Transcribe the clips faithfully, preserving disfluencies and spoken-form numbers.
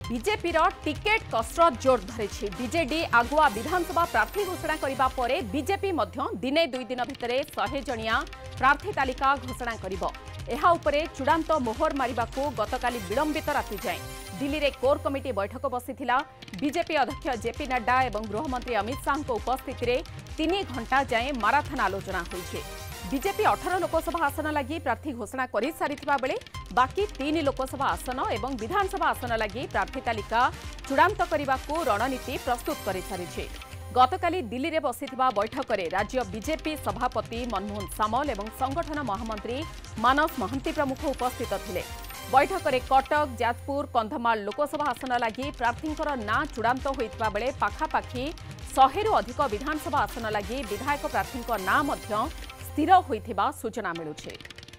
BJP ticket कसरत जोर धरी बीजेडी आगुआ विधानसभा प्रार्थी घोषणा करने पर बीजेपी दिने दुई दिन भितर शहे जणिया प्रार्थी तालिका घोषणा कर चूड़ांत मोहर मारिबा गतकाली विलंबित राति जाए दिल्ली में कोर कमिटी बैठक बसीथिला। बीजेपी अध्यक्ष जेपी नड्डा और गृहमंत्री अमित शाह उपस्थित में तीन घंटा जाए माराथन आलोचना होइछे। बीजेपी अठारह लोकसभा आसन लगी प्रार्थी घोषणा कर सारिथिबा बेले बाकी तीन लोकसभा आसन और विधानसभा आसन लगी प्रार्थी तालिका चूड़ांत करने को रणनीति प्रस्तुत कर सारिछे। गतकाली दिल्ली में बसीथिबा बैठक में राज्य बीजेपी सभापति मनमोहन सामल और संगठन महामंत्री मानस महंती प्रमुख उपस्थित थिले। बैठक में कटक जाजपुर कंधमाल लोकसभा आसन लगी प्रार्थींकर ना चूड़ांत होइतिबा बेले पाखापाखि शहेरु अधिक विधानसभा आसन लगी विधायक प्रार्थींक ना मध्य स्थिर होइथिबा सूचना मिलुछे।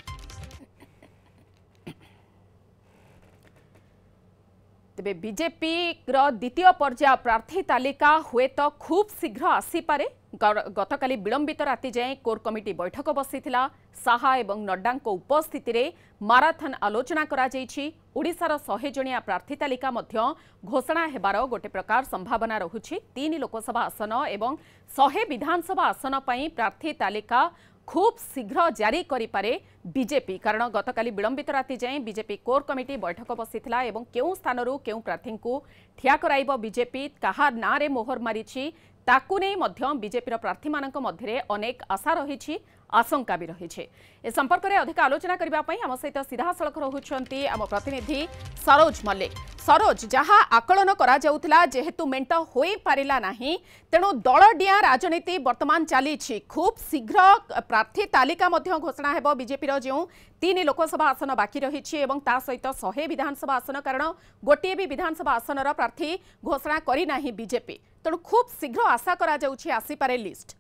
तेबे बीजेपी द्वितीय पर्याय प्रार्थी तालिका हुए तो खूब शीघ्र आसीपारे। गतकाली विलंबित राति जाए कोर कमिटी बैठक बसीथिला। साहा एवं नड्डा उपस्थिति रे माराथन आलोचना करा जायछि। ओडिशार शहे जणिया प्रार्थी तालिका मध्य घोषणा हेबार गोटे प्रकार संभावना रहुछि। तीन लोकसभा आसन एवं शहे विधानसभा आसन पई प्रार्थी तालिका खूब शीघ्र जारी करिपारे बीजेपी, कारण गतकाली विलंबित राति जाए बीजेपी कोर कमिटी बैठक बसीथिला एवं केउ स्थानरू केउ प्रार्थी को ठिया कराइबो बीजेपी काहा नारे मोहर मारिछि ताकू नहीं मध्य बीजेपी प्रार्थी मानक मध्य अनेक आशा रही आशंका भी रही। ए संपर्क में अधिक आलोचना करने आम सहित सीधा सड़क रहुछंती आम प्रतिनिधि सरोज मल्लिक। सरोज, जहाँ आकलन करा जाउथिला जेहेतु मेंट होई पारिला नाही तेणु दलडिया राजनीति वर्तमान चली खूब शीघ्र प्रार्थी तालिका मध्य घोषणा हेबो। बीजेपी जो तीन लोकसभा आसन बाकी रही ता सहित शहे विधानसभा आसन, कारण गोटे भी विधानसभा आसनर प्रार्थी घोषणा करी नाही बीजेपी, तेणु खूब शीघ्र आशा करा जाउछि आसीपारे लिस्ट।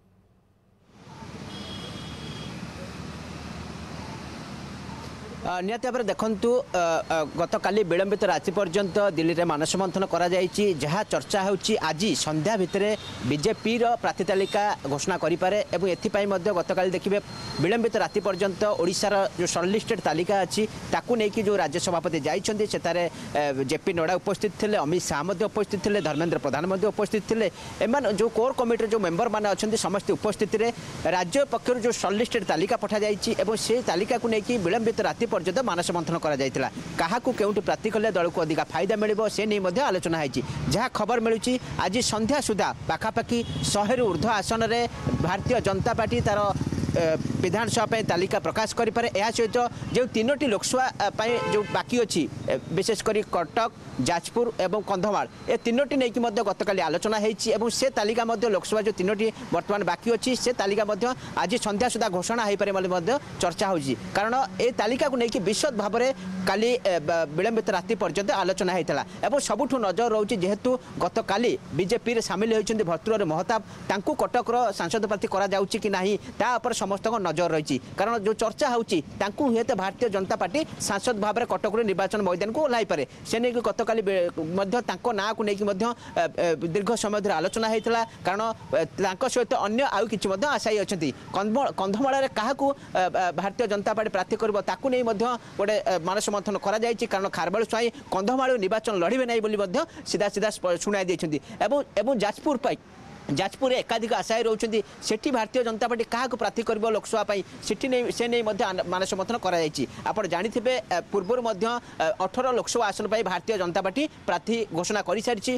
निहत भाव देखु गतकाली विलंबित राति पर्यंत दिल्ली में मानस मंथन करा जायछि। जहाँ चर्चा होछि आज संध्या भितर बीजेपी प्रार्थी तालिका घोषणा करें। एथिपाई गतकाली देखिए विलंबित राति पर्यंत ओडिशार जो सर्टलिस्टेड तालिका अच्छी ताकू नहीं जो राज्य सभापति जाइछन्ति सेतारे जेपी नड्डा उपस्थित थे, अमित शाह उपस्थित थे, धर्मेंद्र प्रधान उपस्थित थे। एमान जो कोर कमिटी जो मेंबर मैंने अच्छा समस्ते उपस्थित रे राज्य पक्षर जो सर्टलिस्टेड तालिका पठा जाइछि एवं से तालिका को लेकिन विलंबित राति पर्यंत मानस मंथन करा जायतिला। काहाकू केउंटि प्रार्थी कले दल को अधिक फायदा मिलिबो से नहीं मध्य आलोचना होइछि। जहाँ खबर मिलुछि आज संध्या सुधा पाखापाखि शहे रु ऊर्ध्व आसन रे भारतीय जनता पार्टी तार विधानसभा तालिका प्रकाश करें। यह सहित जो तीनोटी लोकसभा जो बाकी अच्छी विशेषकर कटक जाजपुर एवं कंधमाल ए तीनोटी नहीं गतकाली आलोचना होती से तालिका लोकसभा जो तीनोटी वर्तमान बाकी अच्छी से तालिका आज संध्या सुधा घोषणा हो पारे चर्चा होगी, कारण ए तालिका को लेकिन विशद भाव में काली विलंबित राति पर्यंत आलोचना होता है। सबुठ नजर रोचे जेहेतु गतकाली बीजेपी सामिल होती भर्तृहरि महताब तांकू कटकर सांसद प्रार्थी करा जाउछि कि नहीं ता पर समस्त नजर रही, कारण जो चर्चा होची हुए तो भारतीय जनता पार्टी सांसद भाव में कटक निर्वाचन मैदान को ओह्लाई पारे से नहीं गतकाली ना को लेकिन दीर्घ समय धरी आलोचना होता, कारण सहित अन्य आउ कि आशायी अच्छा कंधमाल क्या भारतीय जनता पार्टी प्रार्थी कर नहीं गोटे मानस मंथन करा जायछि, कारण खारबेल स्वाई कंधमाल निर्वाचन लड़े नहीं सीधा सीधा शुणाई देछन्ति। एवं जाजपुर जाजपुर एकाधिक आशायी रोचंती सेठी भारतीय जनता पार्टी क्या प्रार्थी कर लोकसभा सेठी नहीं से नहीं मानस मंथन कर जानिथिबे पूर्वर अठारह लोकसभा आसन पर भारतीय जनता पार्टी प्रार्थी घोषणा कर सारी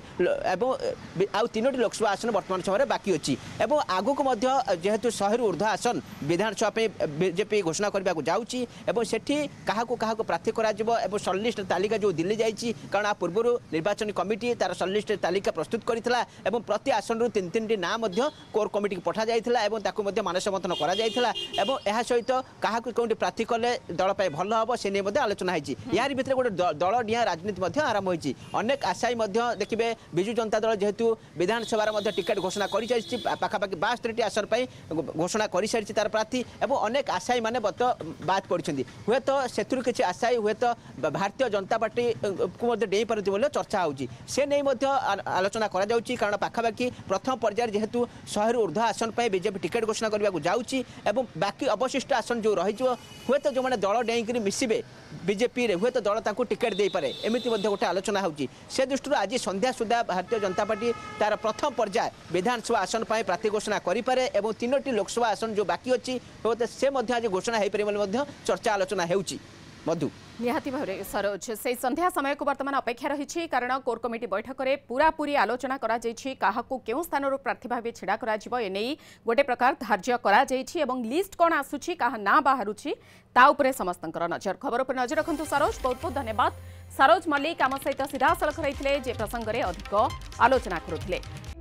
आउ तीनोटी लोकसभा आसन वर्तमान समय बाकी अच्छी। एवं आगक जेहेतु शहे रु ऊर्ध्व आसन विधानसभा बीजेपी घोषणा करने को जाऊँगी सेठी क्या क्या प्रार्थी कर सर्टलिस्ट तालिका जो दिल्ली जाइए, कारण पूर्वर निर्वाचन कमिटी तार सर्टलिस्ट तालिका प्रस्तुत करथिला एवं प्रति आसन रु तीन तीन नाम कोर कमिटी पठा जाता मानस मंथन करा जायतिला एवं यह सहित क्या कौटी प्रार्थी कले दल भल हम से नहीं आलोचना होती। यार भितर गोटे दल डिया राजनीति आरंभ होती। अनेक आशायी देखिए विजु जनता दल जेहेतु विधानसभा टिकेट घोषणा कर सारी पाखापाखि बास्तरी आसन पर घोषणा कर सारी तार प्रार्थी एवं अनेक आशायी मैंने बाद पड़ती हुए तो से किसी आशायी हुए तो भारतीय जनता पार्टी को डेई पारे चर्चा होगी से नहीं आलोचना करा, कारण पाखापाखि प्रथम पर्यायर जेहेतु शहे रु ऊर्ध्व आसन पर बीजेपी टिकेट घोषणा करने को जाऊँगी और बाकी अवशिष्ट आसन जो रही हुए तो जो मैंने दल डेईक मिसबे बीजेपी रे हुए तो दल ताकू टिकेट दे पारे एमती गोटे आलोचना होची से दृष्टि आज संध्या सुधा भारतीय जनता पार्टी तार प्रथम पर्याय विधानसभा आसन पर प्रार्थी घोषणा करें और तीनोटी लोकसभा आसन जो बाकी अच्छी से आज घोषणा हो पारे चर्चा आलोचना होची मधु निहाती भाव सरोज से संध्या समय को बर्तमान अपेक्षा रही कारण कोर कमिटी बैठक में पूरा पूरी आलोचना करा क्यों स्थान प्रार्थी भाव छिड़ा कर गोटे प्रकार धार्य कर लिस्ट कौन आसूची क्या ना बाहर ताऊपर समस्त नजर खबर पर नजर रखु सरोज बहुत बहुत धन्यवाद सरोज मल्लिक आम सहित सीधा सड़क रही प्रसंग में अधिक आलोचना करुले।